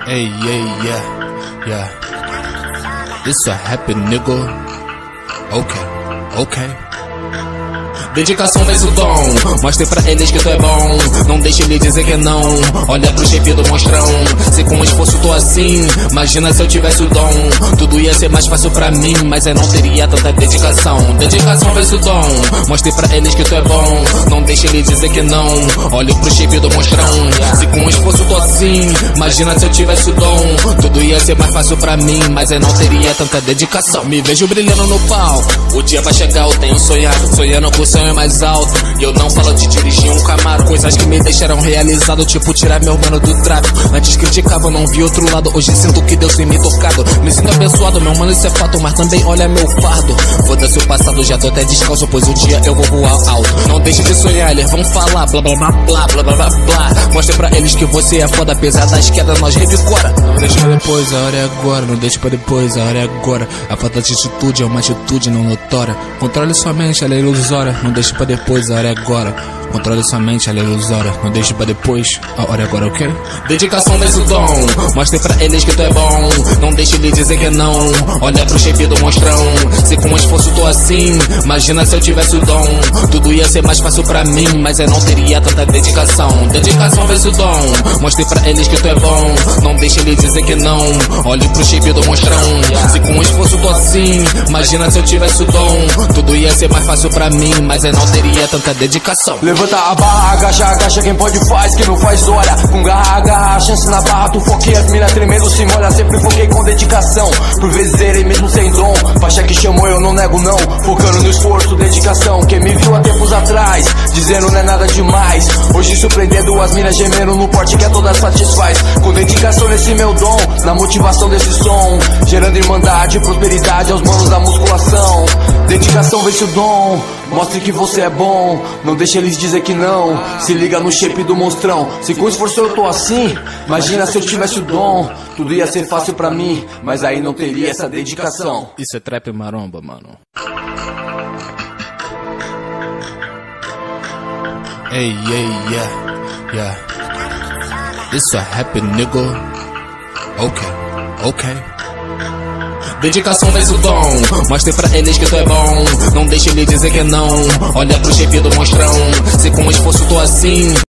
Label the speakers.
Speaker 1: Hey, yeah. This a happy nigga. Okay. Dedicação fez o dom, mostre pra eles que tu é bom. Não deixe ele dizer que não. Olha pro shape do monstrão. Se com esforço tô assim, imagina se eu tivesse o dom. Tudo ia ser mais fácil pra mim, mas eu não teria tanta dedicação. Dedicação fez o dom, mostre pra eles que tu é bom. Não deixe ele dizer que não. Olha pro shape do monstrão. Se com esforço tô assim, imagina se eu tivesse o dom. Tudo ia ser mais fácil pra mim, mas eu não teria tanta dedicação. Me vejo brilhando no palco, o dia vai chegar, eu tenho sonhado. Sonhando com o sonho mais alto. E eu não falo de dirigir um Camaro, coisas que me deixaram realizado, tipo tirar meu mano do tráfico. Antes criticava, não vi outro lado. Hoje sinto que Deus tem me tocado. Me sinto abençoado, meu mano, isso é fato. Mas também olha meu fardo. Foda-se o passado, já tô até descalço, pois um dia eu vou voar alto. Não deixe de sonhar, eles vão falar blá blá blá blá blá blá blá blá. Mostre pra eles que você é foda, apesar das quedas nós revigora. Não deixe pra depois, a hora é agora. Não deixe pra depois, a hora é agora. A falta de atitude é uma atitude não notória. Controle sua mente, ela é ilusória. Não deixe pra depois, a hora é agora. Controle sua mente, ela é ilusória. Não deixe pra depois, a hora é agora, ok? Dedicação vence o dom, mostre pra eles que tu é bom. Não deixe ele dizer que não. Olha pro shape do monstrão. Se com esforço tô assim, imagina se eu tivesse o dom. Tudo ia ser mais fácil pra mim, mas eu não teria tanta dedicação. Dedicação vence o dom, mostre pra eles que tu é bom. Não deixe ele dizer que não. Olhe pro shape do monstrão. Se com esforço tô assim, imagina se eu tivesse o dom. Tudo ia ser mais fácil pra mim, mas eu não teria tanta dedicação.
Speaker 2: Levanta a barra, agacha, quem pode faz, quem não faz olha. Com garra, agarra, chance na barra, tu foquei. As mina tremendo se molha, sempre foquei com dedicação. Por vezes errei mesmo sem dom, faixa que chamou eu não nego não. Focando no esforço, dedicação. Quem me viu há tempos atrás, dizendo não é nada demais. Hoje surpreendendo as minas gemendo no porte que a todas satisfaz. Com dedicação nesse meu dom, na motivação desse som. Gerando irmandade e prosperidade aos manos da musculação. Dedicação vence o dom, mostre que você é bom. Não deixe eles dizer que não. Se liga no shape do monstrão. Se com esforço eu tô assim, imagina se eu tivesse o dom. Tudo ia ser fácil pra mim, mas aí não teria essa dedicação.
Speaker 1: Isso é trap maromba, mano. Hey, yeah. This a happy nigga. Okay. Dedicação vence o dom, mostre pra eles que tu é bom. Não deixe ele dizer que não. Olha pro shape do monstrão. Se com esforço tô assim,